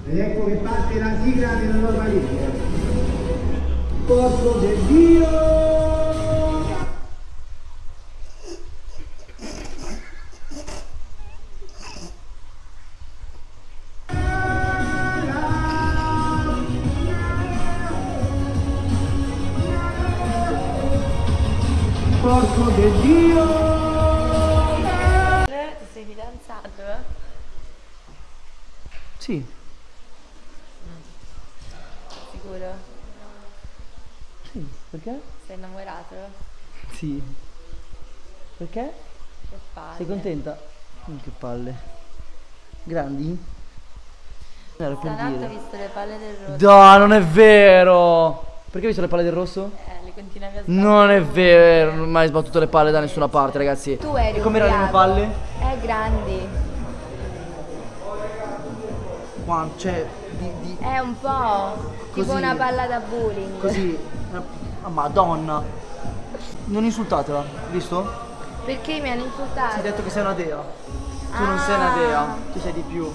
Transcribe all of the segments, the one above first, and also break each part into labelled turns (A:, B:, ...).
A: Ed ecco che parte la sigla della nuova legge. Porco del Dio! Porco del Dio!
B: Ti sei fidanzato?
C: Sì.
B: Sicuro?
C: Sì, perché?
B: Sei innamorato?
C: Sì. Perché?
B: Che palle.
C: Sei contenta? Che palle. Grandi? Era per
B: Stanotte ho
C: dire.
B: visto le palle del rosso.
C: No, non è vero! Perché hai visto le palle del rosso?
B: Le continuavi a sbattere.
C: Non è vero, non ho mai sbattuto le palle da nessuna parte, ragazzi.
B: Tu eri
C: E come erano le mie
B: ubriaco.
C: palle?
B: Grandi.
C: Quanto? Cioè,
B: Un po'. Tipo
C: Così.
B: una palla da bowling.
C: così. Ah, madonna. Non insultatela, visto?
B: Perché mi hanno insultato?
C: Ti hai detto che sei una dea. Tu non sei una dea, tu sei di più.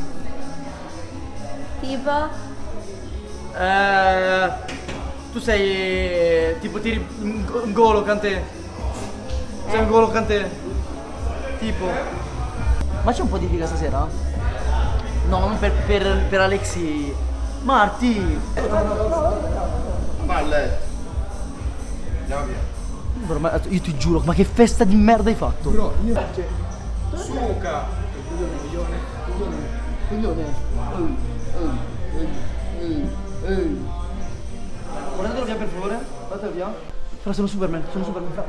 B: Tipo?
C: Tu sei tipo tiri un golo cantè. Sei un golo cantè. Tipo. Ma c'è un po' di figa stasera? No, non per Alexi. Marti!
D: Palle. Andiamo via.
C: Bro, ma io ti giuro, ma che festa di merda hai fatto?
D: Bro, io suca.
C: Guardatelo via per favore. Guardatelo via. Fra, sono Superman, fra.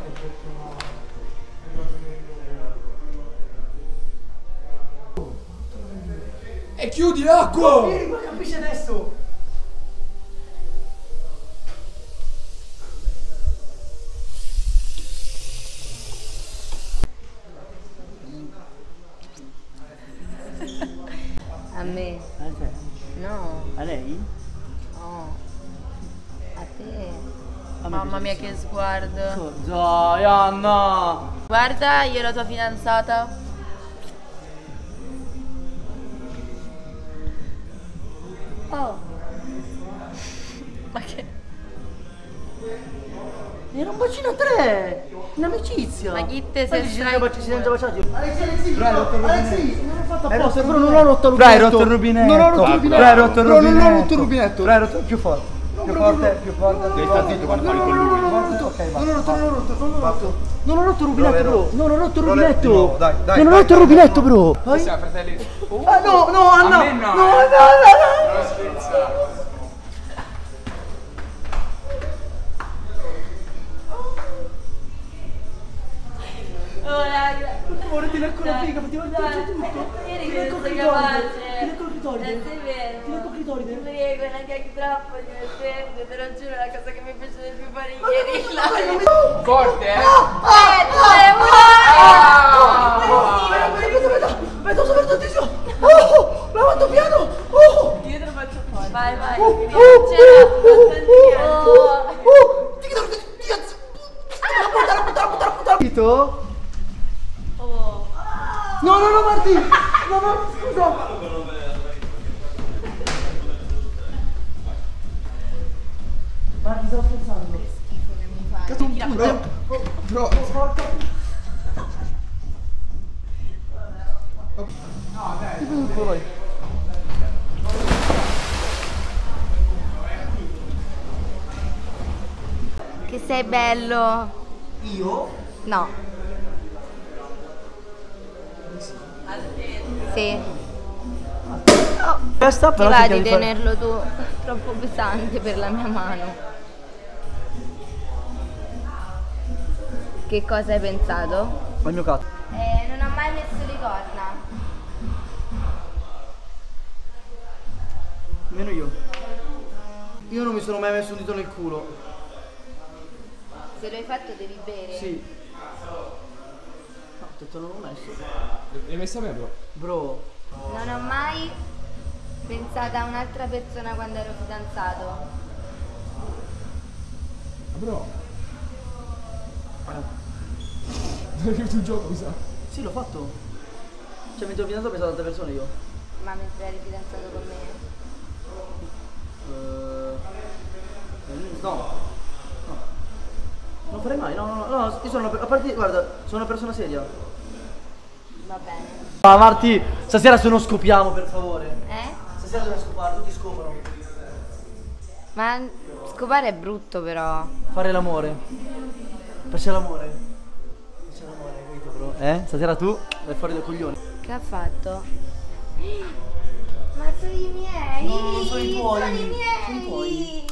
D: E chiudi l'acqua!
C: Ma capisci adesso?
B: A me?
C: A te?
B: No.
C: A lei?
B: No. A te?
C: A me
B: Mamma mia
C: piace.
B: che sguardo.
C: Dai, Anna!
B: Guarda, io e la tua fidanzata. Oh. Ma che?
C: Era un bacino a tre! In amicizia!
B: Ma chi te sei
C: si siamo già baciati?
A: Alexi,
C: non l'ho fatto apposta, però non
A: l'ho rotto il
C: Bro, hai
A: rubinetto.
C: rotto il rubinetto!
A: Non ho rotto il rubinetto.
C: Bro, hai rotto il
A: Bro, non
C: rubinetto!
A: ho rotto il rubinetto.
C: Bro, hai rotto più forte! Più forte!
D: Devi stare zitto quando parli con lui.
C: Ok, va.
A: Non ho rotto.
C: Non ho rotto il rubinetto, bro! Non ho rotto il
D: Di
C: rubinetto!
D: nuovo, dai,
C: Non ho rotto il rubinetto, bro!
D: Siamo fratelli.
C: Ah, no, Anna!
D: A me no.
C: No!
D: Non scherza.
B: Oh raga.
C: Ora ti lecco la figa, ti lecco tutto!
B: Ieri
C: Ti
B: che
C: lecco il
B: sei
C: clitoride!
B: capace.
C: Ti lecco il clitoride!
B: Sei vero.
C: Ti lecco il clitoride!
B: Prego, una gag troppo divertente, te lo giuro, la cosa che mi piace di più fare ieri è la...
D: Forte, eh?
B: 3, 2, 1!
C: Vedo super tantissimo! Oh! L'ho fatto piano! Oh!
B: Io te lo faccio fuori. Vai, vai.
C: Capito?
B: Oh.
C: No, Marti! No, scusa! Marti, stavo scherzando.
D: Bro.
C: Vai.
B: Che sei bello.
C: Io?
B: No. Sì.
C: Questa
B: Ti
C: però
B: va
C: cerca
B: di
C: di fare-
B: tenerlo tu? Troppo pesante per la mia mano. Che cosa hai pensato?
C: Al mio cazzo.
B: Non ho mai messo le corna.
C: Nemmeno io. Io non mi sono mai messo un dito nel culo.
B: Se lo hai fatto devi bere.
C: Sì. No, ho detto non l'ho messo.
D: L'hai messa a me, bro?
C: Bro.
B: Non ho mai pensato a un'altra persona quando ero fidanzato.
D: Bro. Non è più un gioco, mi sa.
C: Sì, l'ho fatto. Cioè, mi ho fidanzato ho pensato ad altre persone io.
B: Ma mentre eri fidanzato con me?
C: No. Non farei mai, no, io sono a parte, guarda, sono una persona seria.
B: Va bene.
C: Ah, Marti, stasera se non scopiamo, per favore. Stasera dobbiamo scopare, tutti scopano.
B: Ma scopare è brutto però.
C: Fare l'amore. Faccia l'amore. Faccia l'amore, capito, bro? Stasera tu vai fuori dai coglioni.
B: Che ha fatto? Ma sono i miei!
C: No, non sono i tuoi.
B: Sono i miei!
C: Sono i tuoi.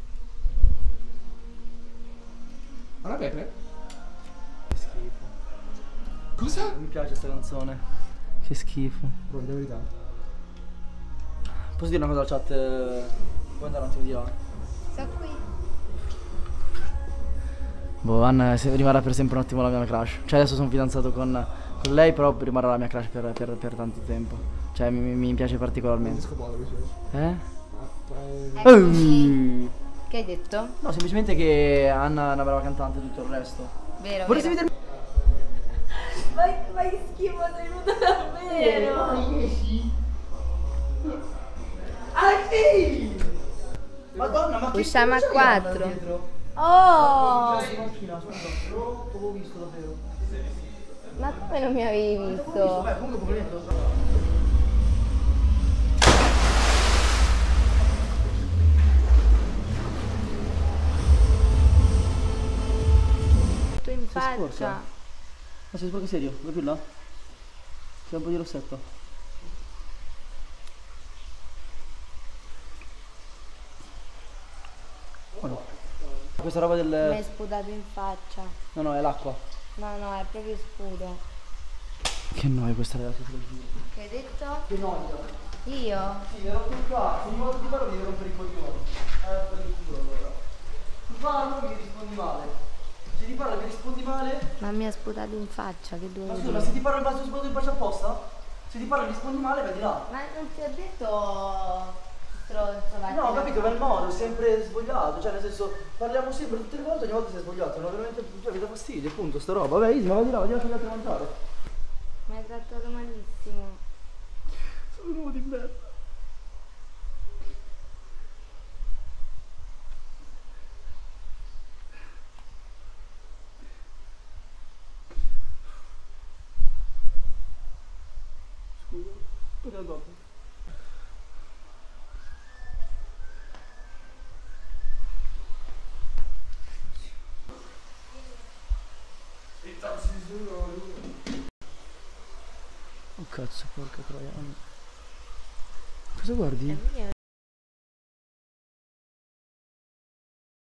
D: Una pepe?
C: Che schifo.
D: Cosa?
C: Non mi piace sta canzone. Che schifo.
D: Bro, di verità.
C: Posso dire una cosa alla chat? Puoi andare un attimo di là?
B: Sto qui.
C: Boh, Anna rimarrà per sempre un attimo la mia crush. Cioè adesso sono fidanzato con lei, però rimarrà la mia crush per tanto tempo. Cioè mi piace
D: Non
C: particolarmente.
D: scopato così.
B: Eccoci. Che hai detto?
C: No, semplicemente che Anna è una brava cantante e tutto il resto.
B: Vero,
C: Vorresti
B: vero.
C: vedere?
B: Ma che schifo, sei venuto davvero!
C: Ah sì! Madonna, ma che
B: Usciamo a
C: c'è
B: 4.
C: Anna dietro?
B: Oh!
C: Macchina, scusa, non l'avevo visto davvero.
B: Ma come non mi avevi visto?
C: Beh, comunque poveretto.
B: Tu in
C: sporca?
B: faccia.
C: Ma sei sporco serio? Vai più là? C'è un po' di rossetto. Oh no. Questa roba
B: Mi hai
C: del...
B: sputato in faccia.
C: No, è l'acqua.
B: No, è proprio sputo.
C: Che noia questa ragazza, te lo giuro.
B: Che hai detto?
C: Che noia.
B: Io?
C: Sì, mi ero più qua. Se ogni volta ti parlo mi devi rompere i coglioni. Per il culo allora. Ti parlo mi rispondi male. Se ti parlo mi rispondi male.
B: Ma mi ha sputato in faccia, che
C: Ma
B: dovevo
C: scusa,
B: dire?
C: se ti parlo in base a in faccia apposta? Se ti parlo mi rispondi male, vai di là.
B: Ma non ti ho detto stronzo, vai.
C: No, ho capito, ma il modo è sempre svogliato, cioè nel senso parliamo sempre tutte le volte, ogni volta sei svogliato, no, veramente, cioè mi dà fastidio, appunto, sta roba. Vabbè, Easy, ma vai di là che gli altri mangiare.
B: Mi hai trattato malissimo.
C: Sono venuto in merda. Scusa, poi dopo. Oh cazzo, porca troia. Cosa guardi?